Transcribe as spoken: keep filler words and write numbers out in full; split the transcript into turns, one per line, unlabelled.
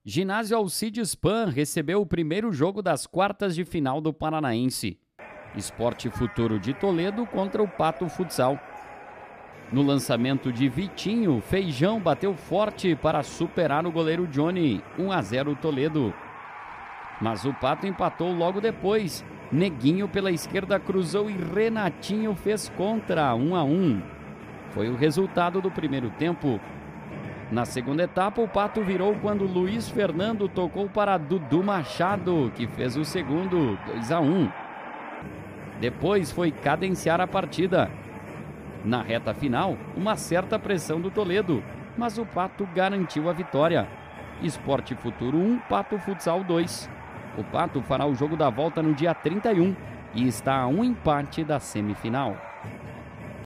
Ginásio Alcides Pan recebeu o primeiro jogo das quartas de final do Paranaense. Esporte Futuro de Toledo contra o Pato Futsal. No lançamento de Vitinho, Feijão bateu forte para superar o goleiro Johnny, um a zero Toledo. Mas o Pato empatou logo depois. Neguinho pela esquerda cruzou e Renatinho fez contra, um a um. Foi o resultado do primeiro tempo. Na segunda etapa, o Pato virou quando Luiz Fernando tocou para Dudu Machado, que fez o segundo, dois a um. Depois foi cadenciar a partida. Na reta final, uma certa pressão do Toledo, mas o Pato garantiu a vitória. Esporte Futuro um, Pato Futsal dois. O Pato fará o jogo da volta no dia trinta e um e está a um empate da semifinal.